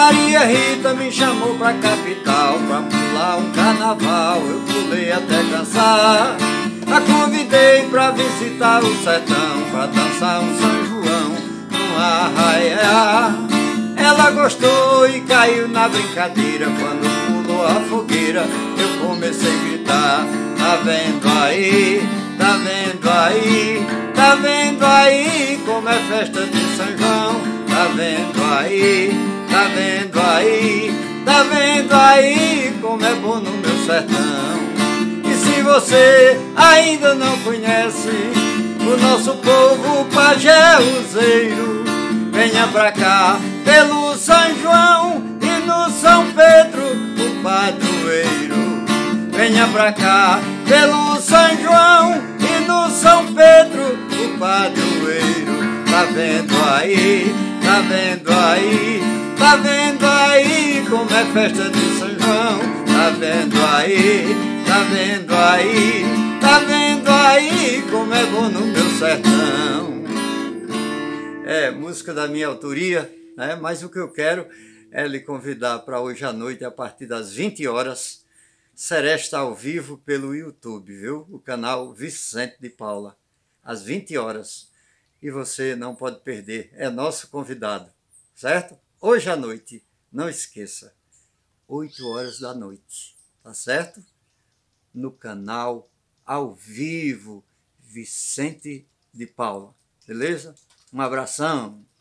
Maria Rita me chamou pra capital pra pular um carnaval. Eu pulei até cansar. A convidei pra visitar o sertão, pra dançar um São João num arraiá. Ela gostou e caiu na brincadeira. Quando pulou a fogueira, eu comecei a gritar: tá vendo aí, tá vendo aí, tá vendo aí como é festa de São João? Tá vendo aí, tá vendo aí, tá vendo aí como é bom no meu sertão? E se você ainda não conhece o nosso povo pajéuzeiro, venha pra cá pelo São João e no São Pedro o padroeiro. Venha pra cá pelo São João e no São Pedro o padroeiro. Tá vendo aí, tá vendo aí, tá vendo aí como é festa de São João? Tá vendo aí, tá vendo aí, tá vendo aí como é bom no meu sertão? É música da minha autoria, né? Mas o que eu quero é lhe convidar para hoje à noite, a partir das 20 horas, Seresta ao vivo pelo YouTube, viu? O canal Vicente de Paula, às 20 horas. E você não pode perder, é nosso convidado, certo? Hoje à noite, não esqueça, 8 horas da noite, tá certo? No canal ao vivo Vicente de Paula, beleza? Um abração!